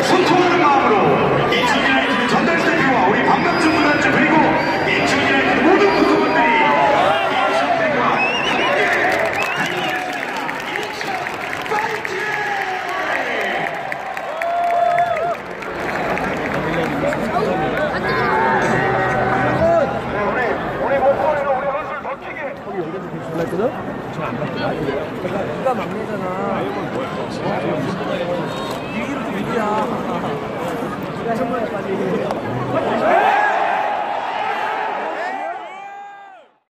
소통하는 마음으로 인천유나이티드 전달 대표와 우리 반갑은 문화주 그리고 인천유나이티드 모든 구성원들이 인천대와 함께 달려가겠습니다. 인천 파이팅! 우리 목소리로 우리 얼굴 더 크게. 거기 연결도 괜찮았거든? 저안 받거든. 네가 막내잖아. 이건 뭐야? 이게 이렇게 얘기야. 1,000번까지.